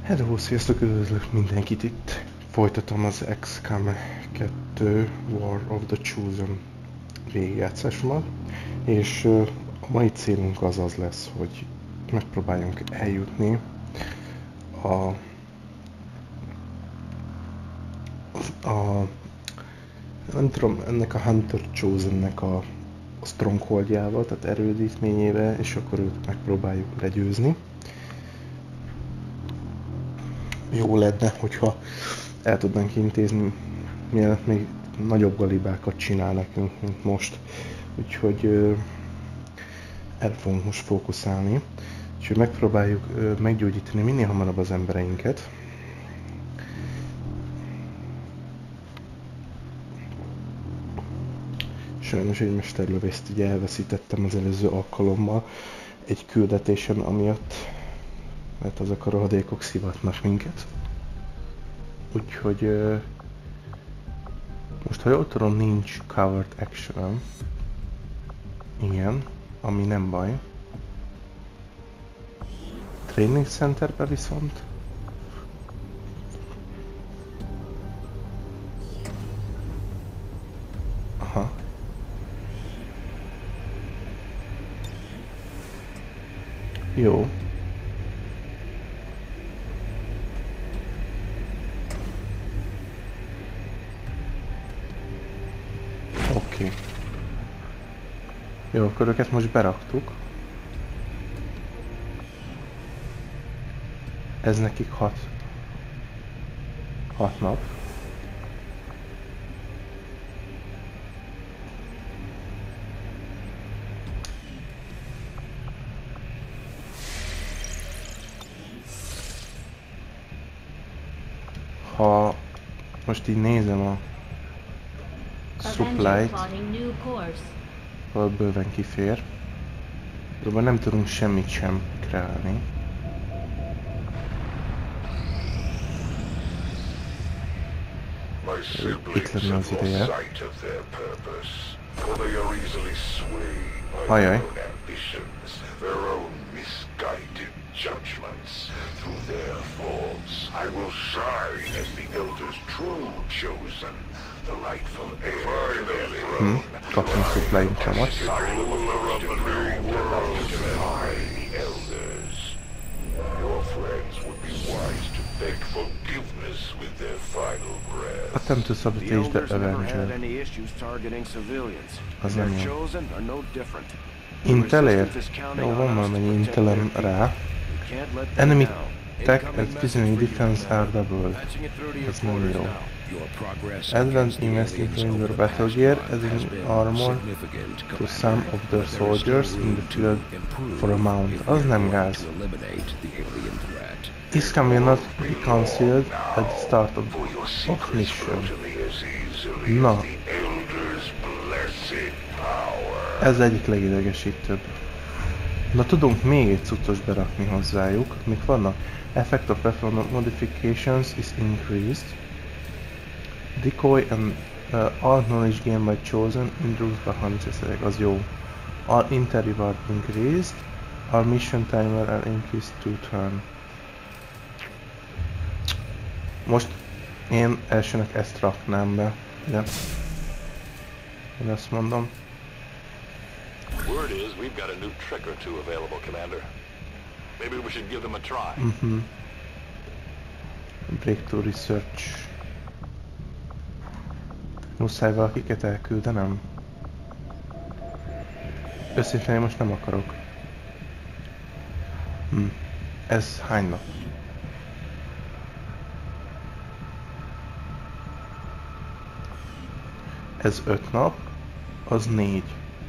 Hello, sziasztok, üdvözlök mindenkit itt. Folytatom az XCOM 2 War of the Chosen végigjátszásomat, és a mai célunk az lesz, hogy megpróbáljunk eljutni nem tudom, ennek a Hunter Chosennek a strongholdjával, tehát erődítményével, és akkor őt megpróbáljuk legyőzni. Jó lenne, hogyha el tudnánk intézni, mielőtt még nagyobb galibákat csinál nekünk, mint most. Úgyhogy erre fogunk most fókuszálni. Úgyhogy megpróbáljuk meggyógyítani minél hamarabb az embereinket. Sajnos egy mesterlövészt így elveszítettem az előző alkalommal egy küldetésen amiatt, mert azok a rohadékok szivatnak minket. Úgyhogy most ha jól tudom, nincs covered action. Igen, ami nem baj. Training Centerben viszont aha. Jó. Oké. Jó, akkor őket most beraktuk. Ez nekik 6 nap. Ha most így nézem a supply-t, ahol bőven kifér. Azonban nem tudunk semmit sem kreálni. Itt lenne az ideje. Ajaj. Kaptunk supply-inkat. Attempt to sabotage the Avenger. Az nem jó. Intelért? Jó, van valamennyi intelem rá. Enemy attack and physical defense are doubled. Ez nem jó. Advanced investing in your battle gear, adding armor to some of the soldiers in the field for a mount. Az nem gáz. XCOM will not be concealed at the start of mission. Na. Ez egyik legidegesítőbb. Na, tudunk még egy cuccos berakni hozzájuk. Mik vannak? Effect of weapon modifications is increased. Decoy and all knowledge gained by chosen improves by 100%. Az jó. All inter reward increased. All mission timer are increased 2 turn. Most én elsőnek ezt raknám be. Ja. Én azt mondom. Word is we've got a new trick or two available, Commander. Maybe we should give them a try. Breakthrough research. Muszáj valakiket elküldenem? Őszintén most nem akarok. Ez hány nap? Ez 5 nap, az 4.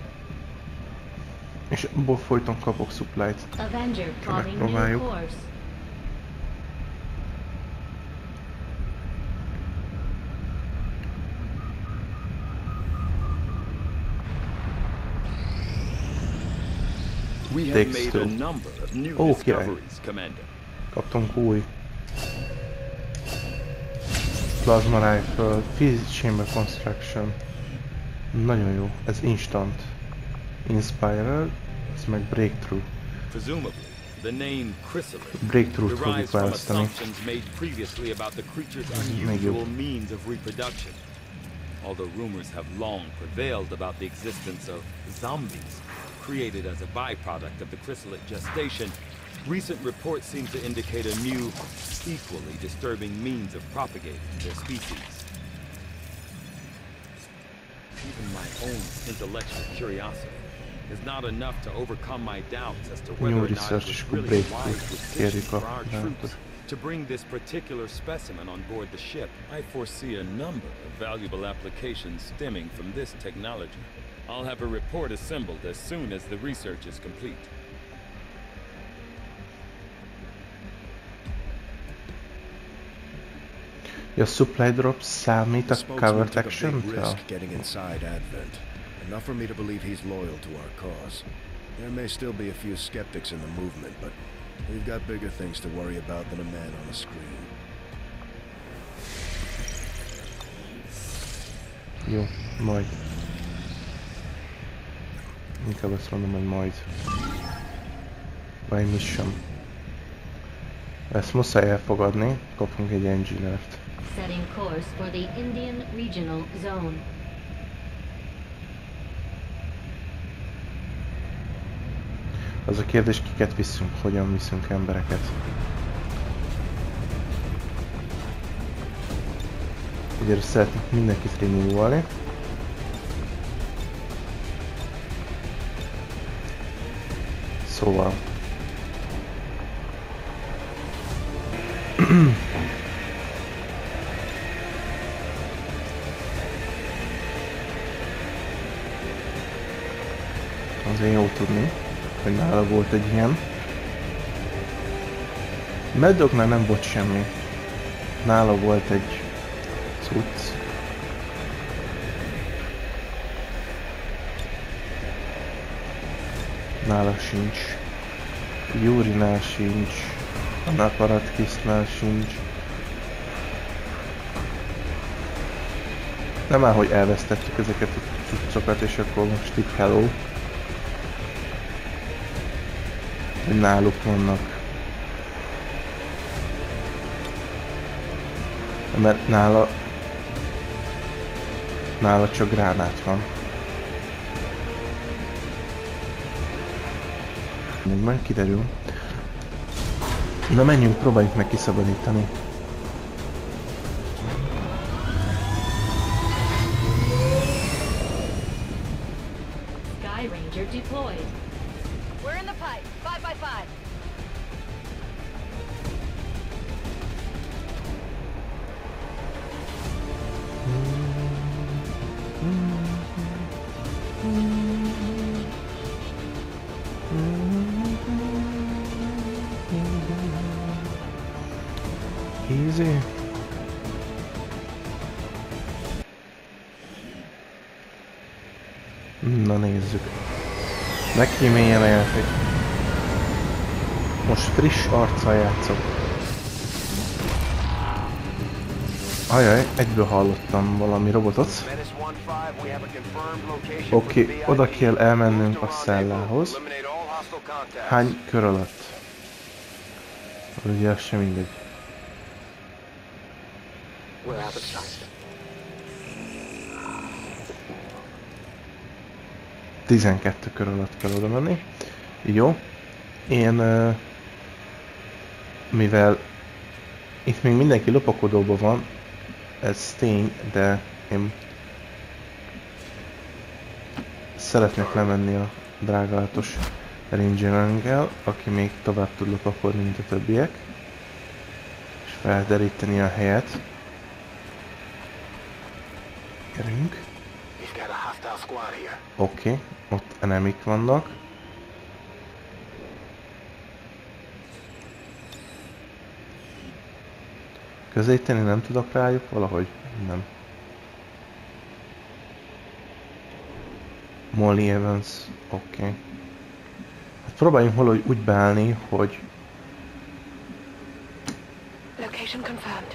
És abból folyton kapok supply-t. Megpróbáljuk. Takes two. Ó, király. Kaptunk új. Plasma Rifle, Physics Chamber Construction. Nagyon jó, ez instant. Inspired, ez meg Breakthrough. The name chrysalid Breakthrough-t fogjuk derives from választani. assumptions made previously about the creature's unusual means of reproduction. Although rumors have long prevailed about the existence of zombies created as a byproduct of the chrysalid gestation, recent reports seem to indicate a new, equally disturbing means of propagating their species. Even my own intellectual curiosity is not enough to overcome my doubts as to whether or not it was really a wise decision for our troops to bring this particular specimen on board the ship. I foresee a number of valuable applications stemming from this technology. I'll have a report assembled as soon as the research is complete. Your supply drop számít a covert action? Getting inside Advent. Enough for me to believe he's loyal to our cause. There may still be a few skeptics in the movement, but we've got bigger things to worry about than a man on a screen. Jó, majd. Inkább azt mondom, hogy majd. Vagy mission. Ezt muszáj elfogadni, kapunk egy engineert. Setting course for the Indian Regional Zone. Az a kérdés, kiket viszünk, hogyan viszünk embereket. Ugye szeretnék mindenkit renewalni. Szóval. Azért jó tudni, hogy nála volt egy ilyen. Mad Dognál nem volt semmi. Nála volt egy cucc. Nála sincs. Yurinál sincs. Annál Paratkisznál sincs. Nem áll, hogy elvesztettük ezeket a cuccokat, és akkor most itt hello. Hogy náluk vannak. Mert nála csak gránát van. Még majd kiderül. Na menjünk, próbáljuk meg kiszabadítani. Sky Ranger deployed. We're in the pipe. 5x5. Easy. Na nézzük. Megkíméljen a játék. Most friss arccal játszok. Ajaj, egyből hallottam valami robotot. Oké, oda kell elmennünk a cellához. Hány kör alatt? Ugye az sem mindegy. 12 kör alatt kell oda menni. Jó. Én... mivel... itt még mindenki lopakodóban van, ez tény, de én... szeretnék lemenni a drágálatos Rangerangel, aki még tovább tud lopakodni, mint a többiek. És felderíteni a helyet. Gyerünk. Oké, ott enemik vannak. Közelíteni nem tudok rájuk valahogy? Nem. Molly Evans, oké. Hát próbáljunk valahogy úgy beállni, hogy... Location confirmed.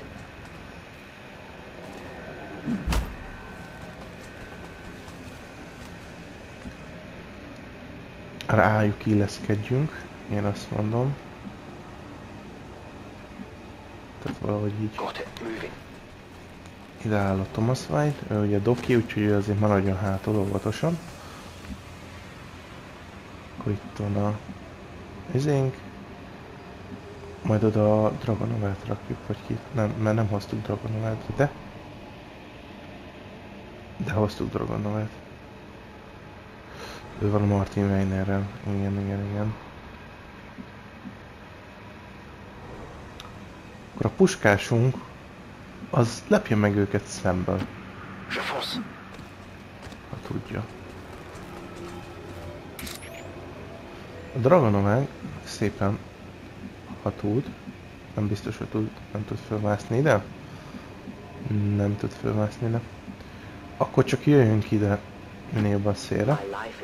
rájuk illeszkedjünk. Én azt mondom. Tehát valahogy így. Ide áll a Thomas White, ő ugye doki, úgyhogy ő azért maradjon hátul óvatosan. Akkor itt van a izénk. Majd oda a Dragonovát rakjuk, vagy ki? Nem, mert nem hoztuk Dragonovát, de? De hoztuk Dragonovát. Ő van a Martin Weinerrel. Igen. Akkor a puskásunk az lepje meg őket szemből. Ha tudja. A Dragonovánk szépen, ha tud, nem biztos, hogy nem tud fölmászni ide. Nem tud fölmászni ide. Akkor csak jöjjünk ide minél a szélre.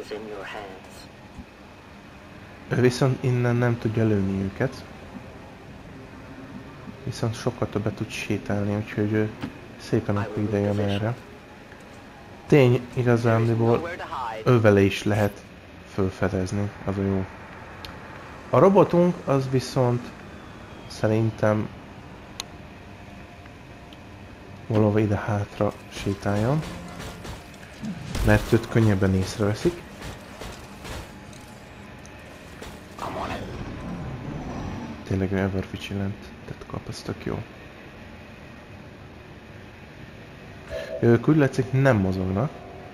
Ő viszont innen nem tudja lőni őket. Viszont sokkal többet tud sétálni, úgyhogy ő szépen akkor ide jön erre. Tény, igazándiból ővele is lehet fölfedezni, az a jó. A robotunk az viszont szerintem valahol ide hátra sétáljon, mert őt könnyebben észreveszik. Tényleg ever vigilante-et kap, ez tök jó. Ők úgy látszik nem mozognak.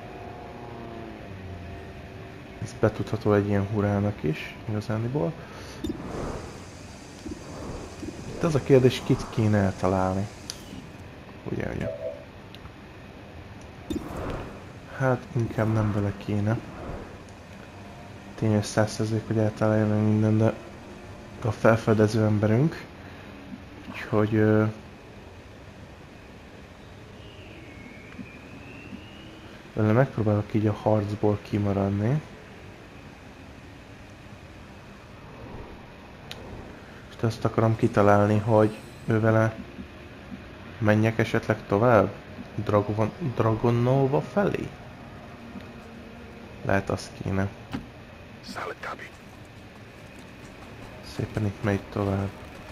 Ez betudható egy ilyen hurának is, igazániból. Itt az a kérdés, kit kéne eltalálni. Ugye. Hát inkább nem bele kéne. Tényleg 100%, hogy eltalálja meg minden, de a felfedező emberünk. Úgyhogy... vele megpróbálok így a harcból kimaradni. És azt akarom kitalálni, hogy ővele menjek esetleg tovább? Dragonova felé? Lehet azt kéne. Szépen itt megy tovább.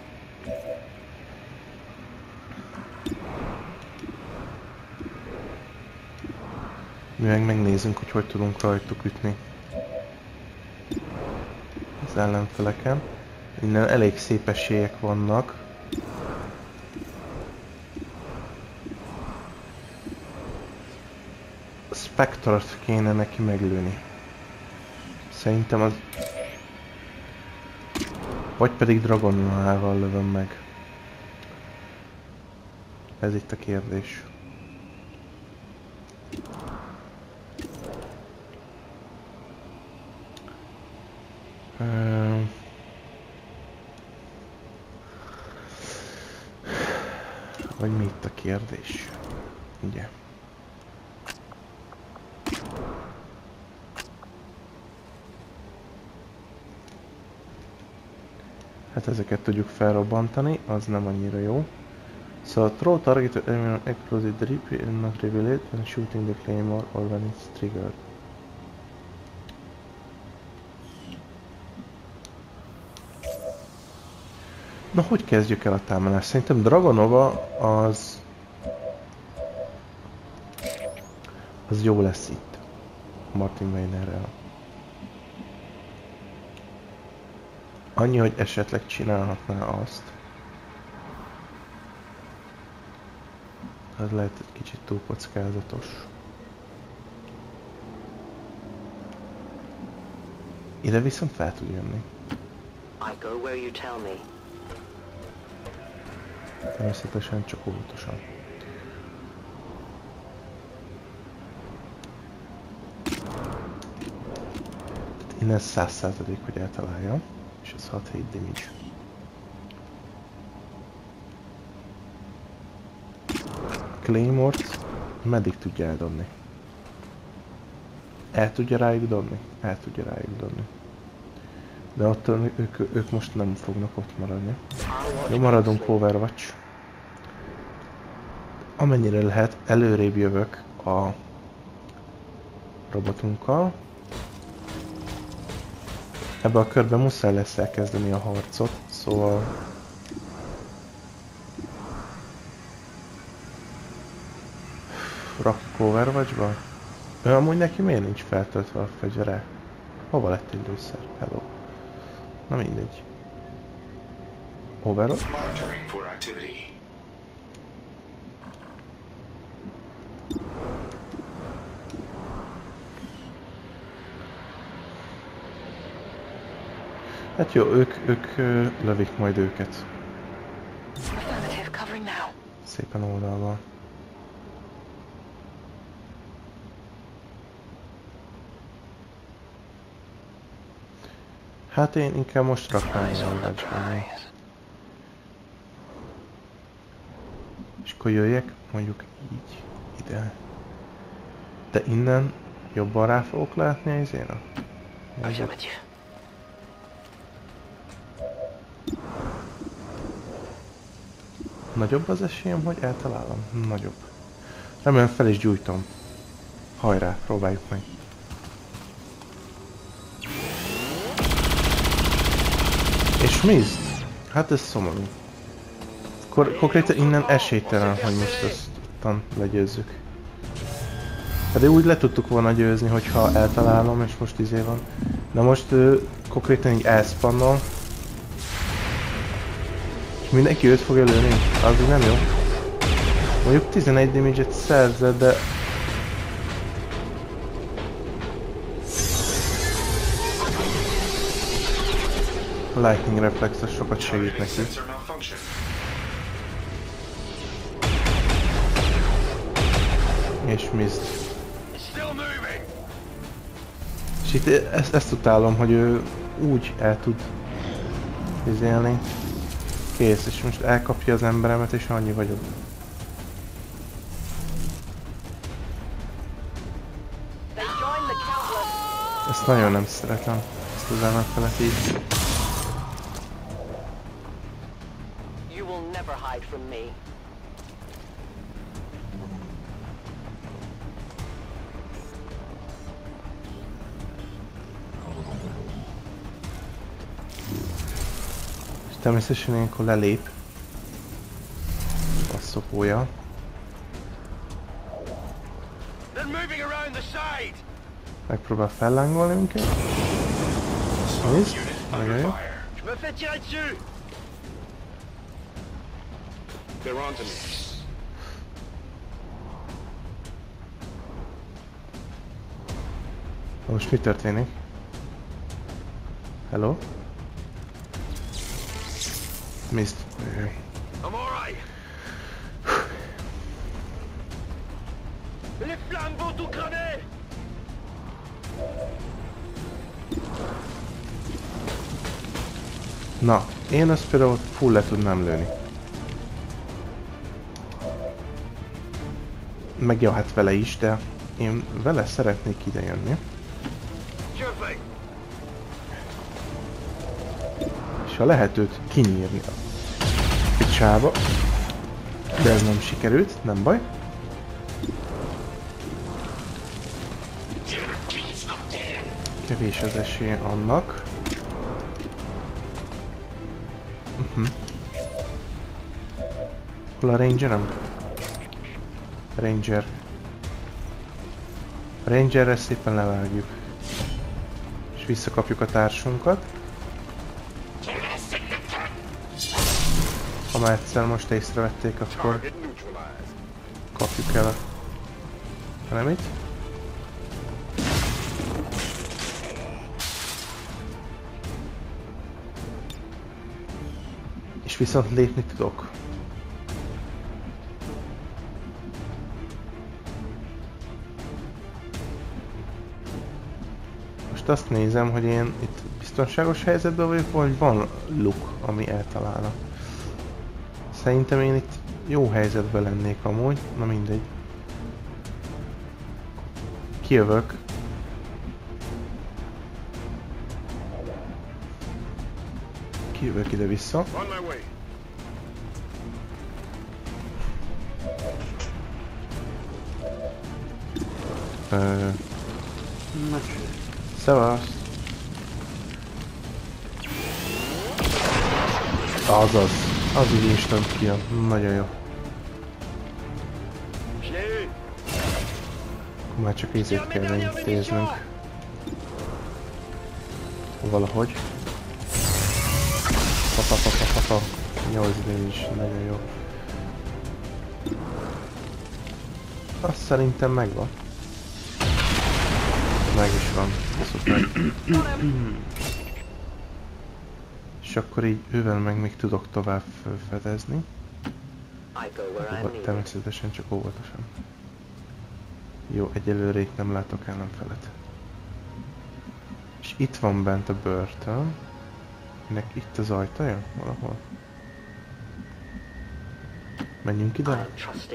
Mi meg megnézzünk, hogy tudunk rajtuk ütni. Az ellenfeleken. Innen elég szép esélyek vannak. Spectre-t kéne neki meglőni. Szerintem az... vagy pedig Dragonovával lövöm meg. Ez itt a kérdés. Vagy mi itt a kérdés? Ugye? Hát ezeket tudjuk felrobbantani, az nem annyira jó. So throw target explosive drip and not reveal it when shooting the claymore or when it's triggered. Na, hogy kezdjük el a támadást? Szerintem Dragonova az jó lesz itt. Martin Weinerrel. Annyi, hogy esetleg csinálhatná azt. Ez lehet egy kicsit túl kockázatos. Ide viszont fel tud jönni. Természetesen csak óvatosan. Tehát innen 100%, hogy eltalálja. És ez 6-7 damage. Claymore-t meddig tudja eldobni? El tudja rájuk dobni? El tudja rájuk dobni. De attól ők most nem fognak ott maradni. Jó, maradunk Overwatch. Amennyire lehet, előrébb jövök a robotunkkal. Ebbe a körbe muszáj lesz elkezdeni a harcot, szóval... Rakjuk Overwatch-ba? Ő amúgy neki miért nincs feltöltve a fegyvere? Hova lett egy lőszer? Hello. Na mindegy. Overwatch? Hát jó, ők lövik majd őket. Szépen oldalban. Hát én inkább most raknám a Overwatch-ban. És akkor jöjjek mondjuk így ide. De innen jobban rá fogok látni a izéra? Nagyobb az esélyem, hogy eltalálom? Nagyobb. Remélem fel is gyújtom. Hajrá, próbáljuk meg. És mizd? Hát ez szomorú. Konkrétan innen esélytelen, hogy most ezt legyőzzük. Pedig úgy le tudtuk volna győzni, hogyha eltalálom, és most izé van. De most konkrétan így elspannol. És mindenki őt fogja lőni. Az nem jó. Mondjuk 11 damage-et szerzett, de... A Lightning Reflex sokat segít neki. És missed. És itt ezt utálom, hogy ő úgy el tud izélni. Kész, és most elkapja az emberemet, és annyi vagyok. Ezt nagyon nem szeretem, ezt az ellenfelet így. Természetesen ilyenkor lelép a szopója. Megpróbál fellángolni minket. Nézd, nagyon jó. Most mi történik? Hello? Missed. I'm alright. Les flammes vont tout cramer. Na, én ezt például full le tudnám lőni. Meg jó, hát vele is, de én vele szeretnék ide jönni. És ha lehet őt kinyírni a picsába, de ez nem sikerült, nem baj. Kevés az esély annak. Hol a rangerem? Ranger. Rangerre szépen levágjuk. És visszakapjuk a társunkat. Ha már egyszer most észrevették, akkor kapjuk el a elemit. És viszont lépni tudok. Most azt nézem, hogy én itt biztonságos helyzetben vagyok, vagy van luk, ami eltalálna. Szerintem én itt jó helyzetben lennék amúgy, na mindegy. Kijövök. Kijövök ide-vissza. Szevasz! Azaz. Az így instant kill. Nagyon jó. Már csak ízét kell intéznünk. Valahogy. Papapapapapa. 8 idő is. Nagyon jó. Azt szerintem megvan. Meg is van. Szuper. És akkor így ővel meg még tudok tovább felfedezni. Természetesen csak óvatosan. Jó, egyelőre itt nem látok ellenfelet. És itt van bent a börtön. Ennek itt az ajtaja? Valahol. Menjünk ide?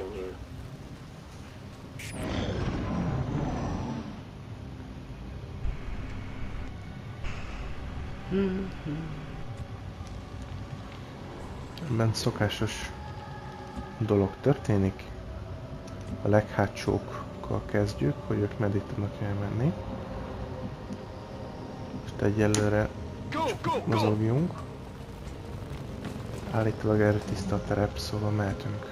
Bent szokásos dolog történik. A leghátsókkal kezdjük, hogy ők meddig tudnak elmenni. Most egyelőre csak mozogjunk. Állítólag erre tiszta a terep, szóval mehetünk.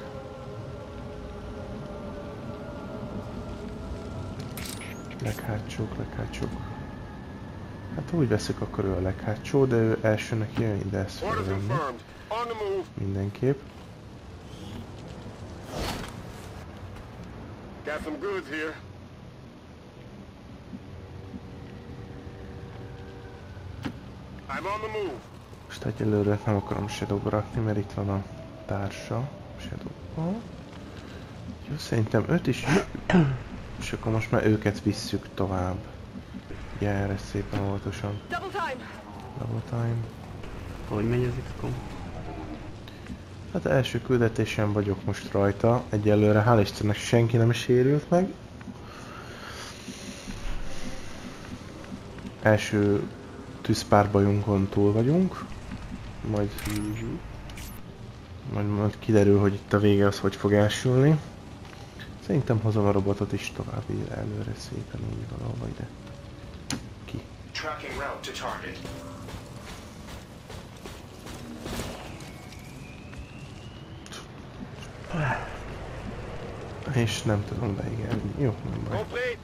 Leghátsók. Hát úgy veszük, akkor ő a leghátsó, de ő elsőnek jön ide ezt felvenni. Mindenképp. Got some goods here. I'm on the move. Most egyelőre nem akarom Shadowba rakni, mert itt van a társa Shadowba. Jó, szerintem őt is. És akkor most már őket visszük tovább. Gyere szépen óvatosan. Double time. Hogy megy az XCOM? Hát első küldetésen vagyok most rajta. Egyelőre hál' Istennek senki nem sérült meg. Első tűzpárbajunkon túl vagyunk. Majd kiderül, hogy itt a vége az hogy fog elsülni. Szerintem hozom a robotot is tovább előre szépen így valahova ide. Ki. És nem tudom beígérni. Jó, nem baj.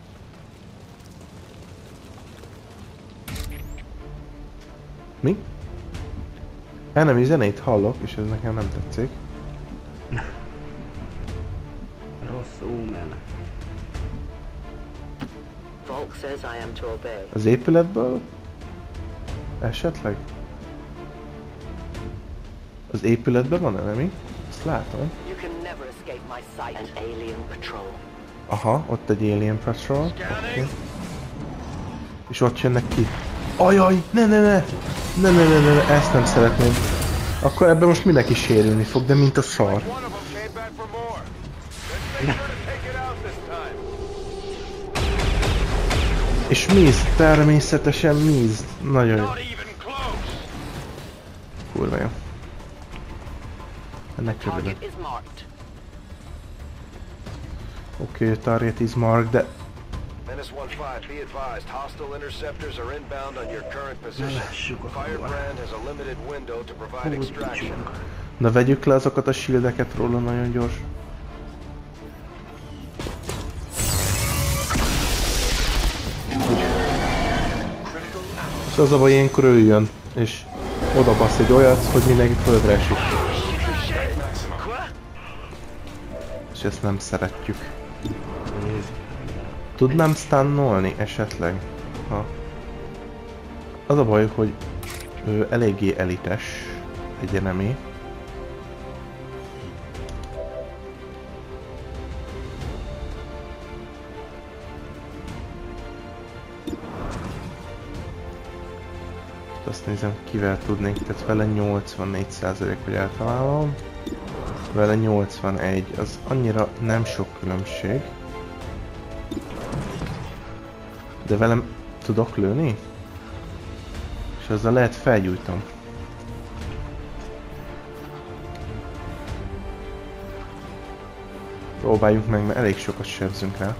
Mi? Enemy zenét hallok, és ez nekem nem tetszik. Rossz omen. Az épületből? Esetleg? Az épületben van enemy? Ezt látom. Aha, ott egy Alien Patrol. Okay. És ott jönnek ki. Ajaj, ne, ezt nem szeretném. Akkor ebben most mindenki sérülni fog, de mint a szar. És Miz, természetesen Miz. Nagyon jó. Kurva jó. Ennek örülök. Oké, target is marked, de... Menace 1-5, be advised, hostile interceptors are inbound on your current position. Firebrand has a limited window to provide extraction. Na vegyük le azokat a shieldeket róla nagyon gyors. És az a baj, ilyenkor ő jön, és oda basz egy olyat, hogy mindenki földre esik. És ezt nem szeretjük. Tudnám stunnolni esetleg? Ha. Az a baj, hogy ő eléggé elites, egy enemy. Azt nézem, kivel tudnék, tehát vele 84% hogy eltalálom. Vele 81, az annyira nem sok különbség. De velem tudok lőni? És azzal lehet felgyújtom. Próbáljuk meg, mert elég sokat sebzünk rá.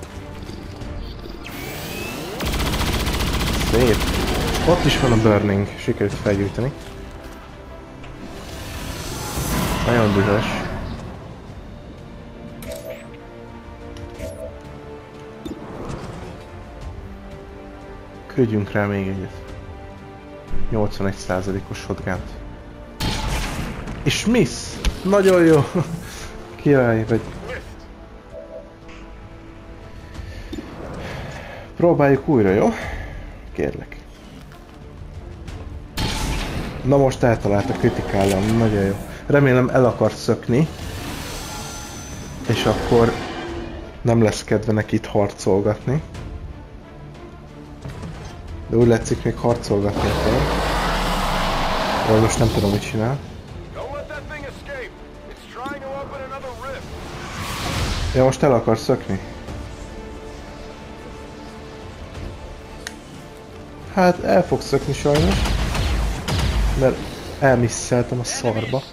Szép! Ott is van a burning, sikerült felgyújtani. Nagyon dühös. Küldjünk rá még egyet. 81%-os shotgunt. És miss! Nagyon jó! Király vagy. Próbáljuk újra, jó? Kérlek. Na most eltalálta kritikállam, nagyon jó. Remélem el akar szökni. És akkor nem lesz kedve neki itt harcolgatni. De úgy látszik, még harcolgatni kell. Vagy most nem tudom, mit csinál. Ja, most el akar szökni. Hát el fog szökni sajnos. Mert elmisszeltem a szarba.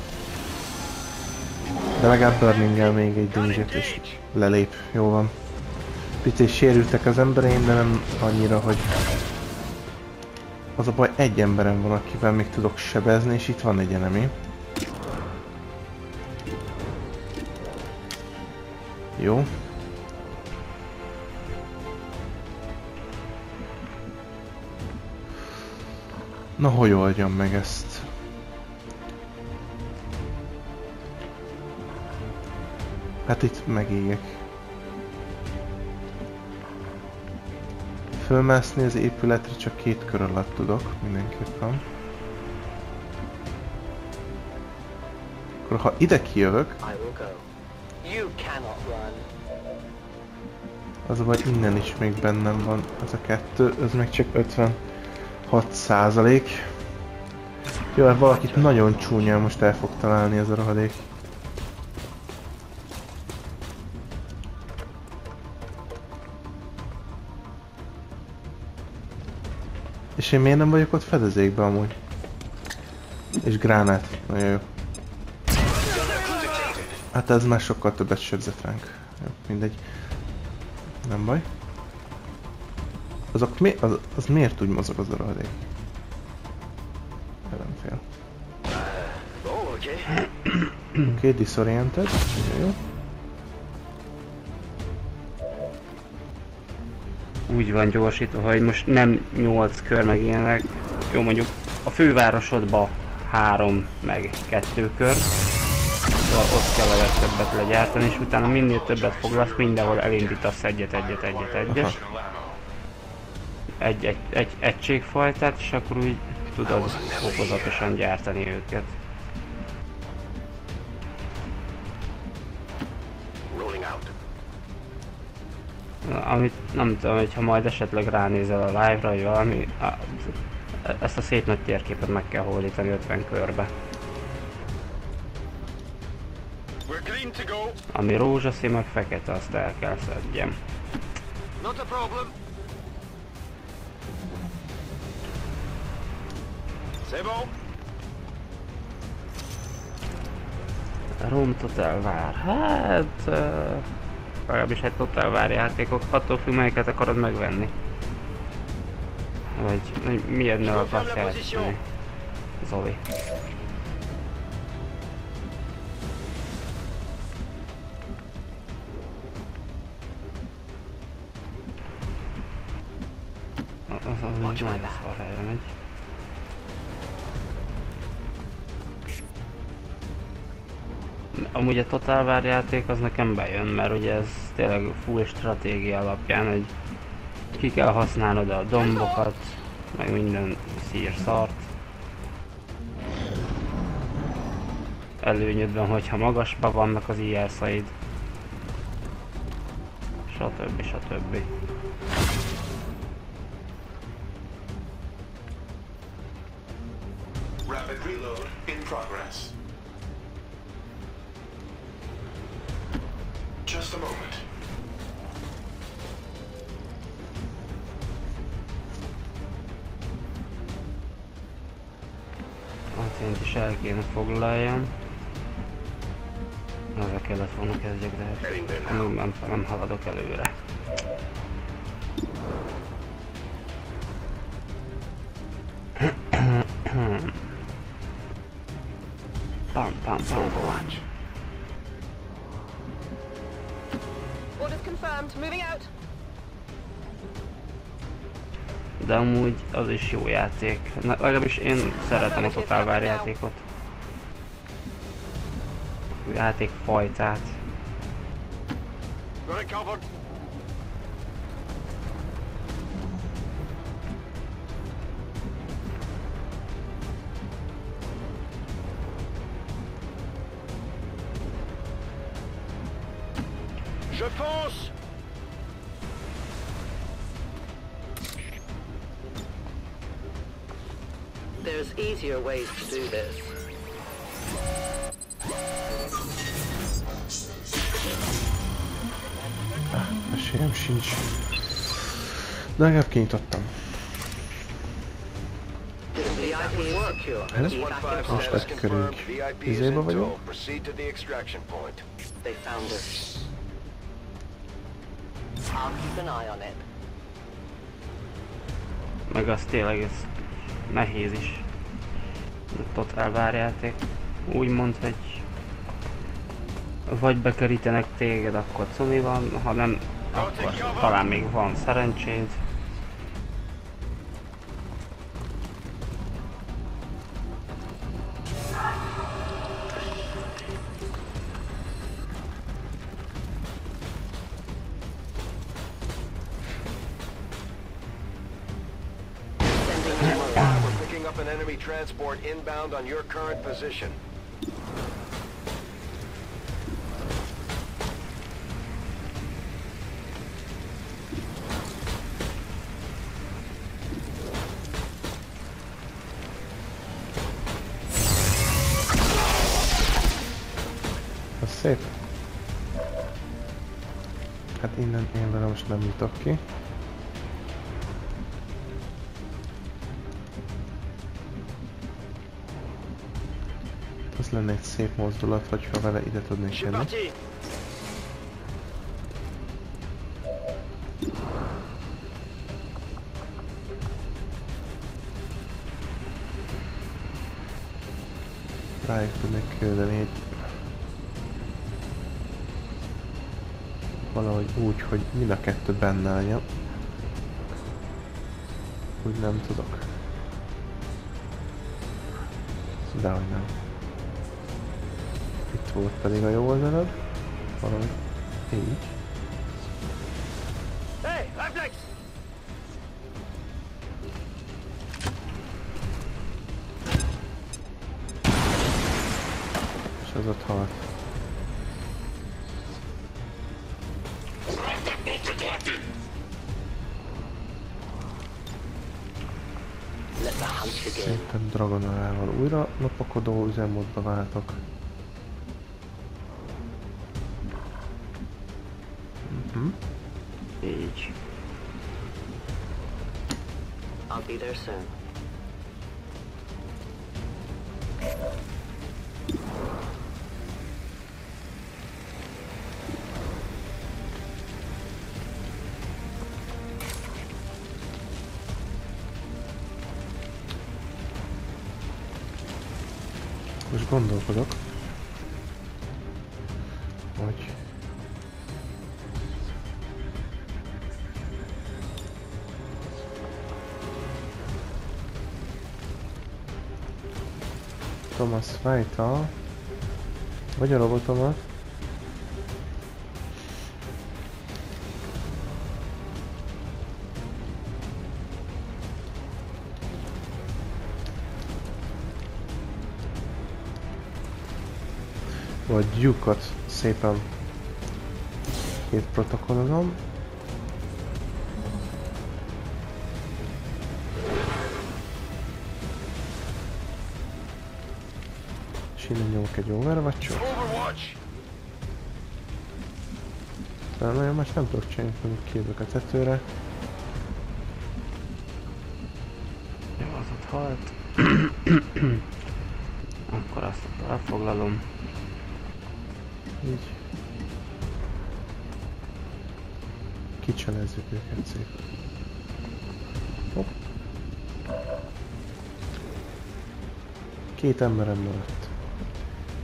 De legalább Burning-el még egy dinget és lelép. Jó van. Picit sérültek az embereim, de nem annyira, hogy... Az a baj, egy emberem van, akivel még tudok sebezni, és itt van egy enemy. Jó. Na, hogy oldjam meg ezt? Hát itt megégek. Fölmászni az épületre csak 2 kör alatt tudok, mindenképpen. Akkor ha ide kijövök... Az a baj, innen is még bennem van ez a 2, ez meg csak 56%. Jó, hát valakit nagyon csúnyán most el fog találni ez a rohadék. És én miért nem vagyok ott fedezékben amúgy? És gránát. Nagyon jó. Hát ez már sokkal többet sebzett ránk. Jó, mindegy. Nem baj. Azok az miért úgy mozog az a rohadék? Nem fél. Oké, disoriented. Jó. Úgy van gyorsítva, hogy most nem 8 kör meg ilyenek. Jó, mondjuk a fővárosodba 3 meg 2 kör. Szóval ott kell a legtöbbet legyártani, és utána minél többet foglalsz, mindenhol elindítasz egyet. Egy egységfajtát, és akkor úgy tudod fokozatosan gyártani őket. Amit nem tudom, hogyha majd esetleg ránézel a live-ra, vagy valami, ezt a szép nagy térképet meg kell hódítani 50 körbe. Ami rózsaszín, meg fekete, azt el kell szedjem. Rome Total War, hát... legalábbis egy Total War játékok, attól függ, melyiket akarod megvenni. Vagy milyennel akarsz játszani, Zoli. Az majd szarrára megy. Amúgy a Total War játék az nekem bejön, mert ugye ez tényleg full stratégia alapján, hogy ki kell használnod a dombokat, meg minden szír-szart. Előnyödben, hogyha magasban vannak az IS-aid. Stb. Rapid reload in progress. Just a moment. Hát én is el kéne foglaljam. Ezzel kellett volna kezdjek, de nem haladok előre. Pam, pam, pam, pam. Orders confirmed. Moving out. De amúgy az is jó játék. Legalábbis én szeretem a Total War játékot. Játékfajtát. Je pense! There's easier ways to do this. Esélyem sincs. De legalább kinyitottam. Most egy körünk izébe vagyunk. They found us. I'll keep an eye on it. Meg az tényleg ez nehéz is. A Total War játék. Úgymond, hogy vagy bekerítenek téged, akkor cumi van, ha nem, akkor talán még van szerencséd. An enemy transport inbound on your current position. Az szép. Hát innen én vele most nem jutok ki. Ez lenne egy szép mozdulat, hogyha vele ide tudnék jönni. Rájuk tudnék küldeni egy... valahogy úgy, hogy mind a kettő benne állja. Úgy nem tudok. Dehogy nem. Itt volt pedig a jó oldalad. Valahogy így. Hey, Reflex! És az ott halt. Szépen Dragonarával újra lopakodó üzemmódba váltok. Így. I'll be there soon. Most gondolkodok, hogy Thomas Wright-tal, vagy a robotomat, vagy Duke-ot szépen két protokollozom. És innen nyomok egy Overwatch-ot. De nagyon más nem tudok csinálni, mondjuk kiadok a tetőre. Jó, az ott halt. Akkor azt elfoglalom. Így. Kicselezzük őket szépen. Hopp. Két emberem maradt.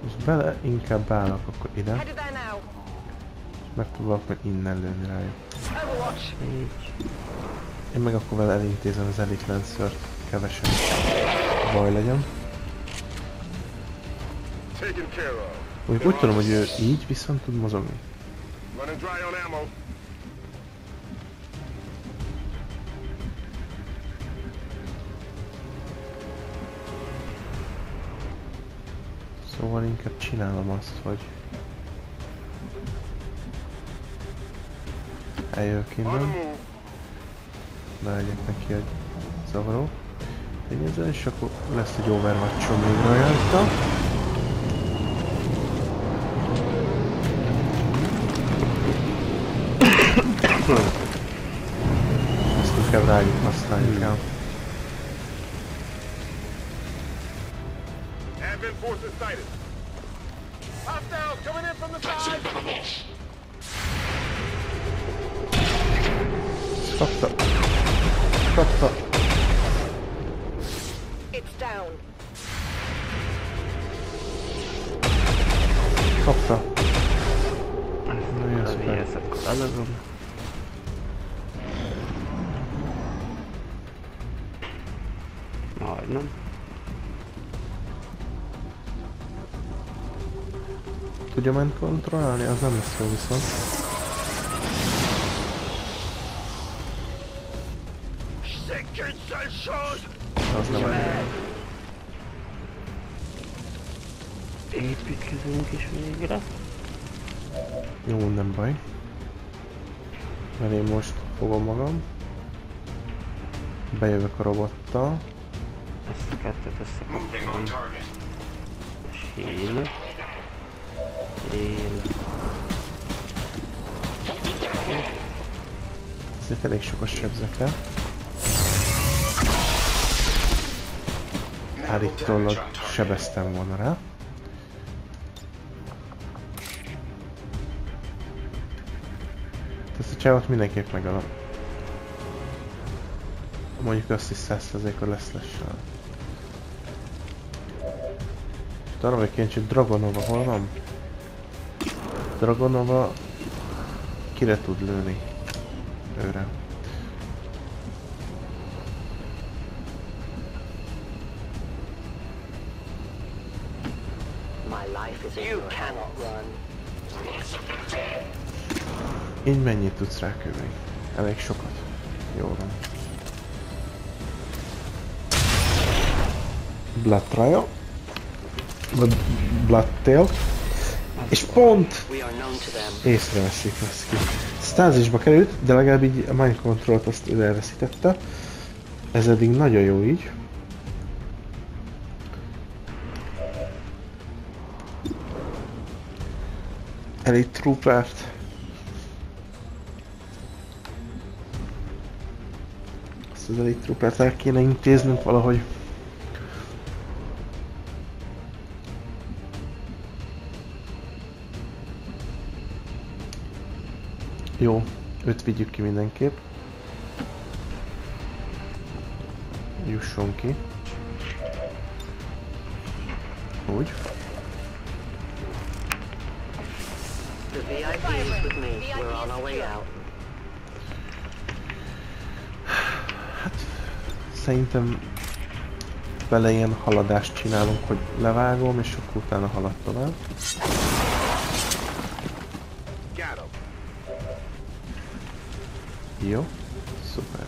És bele inkább állok akkor ide. Headed there now. Megpróbálok meg innen lőni rájuk. Overwatch. Én meg akkor vele elintézem az Elite Lancert, kevesen baj legyen. Taken care of. Úgy tudom, hogy ő így viszont tud mozogni. Running dry on ammo. Szóval inkább csinálom azt, hogy eljövök innen, belegyek neki egy zavaró, ezzel, és akkor lesz egy Overwatch-om még rajta. Ezt inkább rájuk használjuk el. Advent forces sighted. Hostiles coming in from the side. Kapta. Kapta. It's down. Kapta. Nagyon szuper. Elazom. Majdnem. Tudja ment kontrollálni? Az nem lesz jó viszont. Az nem elég. Építkezünk is végre. Jó, nem baj. Mert én most fogom magam. Bejövök a robottal. Ezt a kettőt összekapcsolom. Heal. Heal. Ezért elég sokat sebzek-e. Állítólag sebeztem volna rá. Ezt a csávot mindenképp megalom. Mondjuk azt is 100%-kor lesz lassan. És arra vagyok kíváncsi, hogy Dragonova hol van? Dragonova kire tud lőni? Őre. You cannot run. Így mennyit tudsz rákülni? Elég sokat. Jó van. Blood Trial. Vagy Blood Tail. És pont! Észreveszik ezt ki. Stázisba került, de legalább így a Mind Control-t azt elveszítette. Ez eddig nagyon jó így. Elite Troopert. Ezt az Elite Troopert el kéne intéznünk valahogy. Jó, őt vigyük ki mindenképp. Jusson ki. Úgy. The VIP is with me. We're on our way out. Hát, szerintem vele ilyen haladást csinálunk, hogy levágom, és akkor utána halad tovább. Jó, szuper.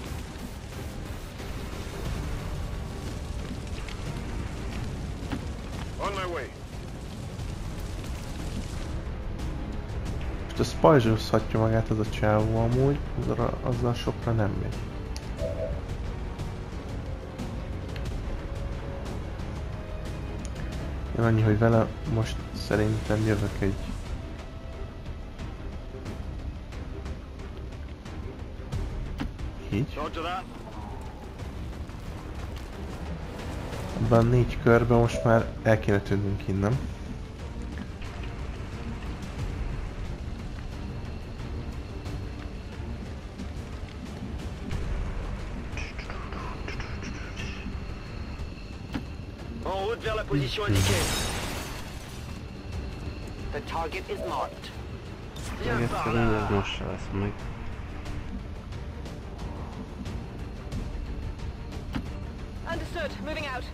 Most a spajzsolszhatja magát az a csávó amúgy, azzal sokra nem megy. Én annyi, hogy vele most szerintem jövök egy... Így. Abban 4 körben most már el kéne tűnnünk innen. The target is marked. Egyszerűen ez most se lesz meg. Understood. Moving out.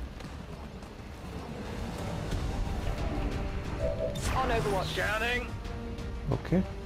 On Overwatch. Scanning. Oké.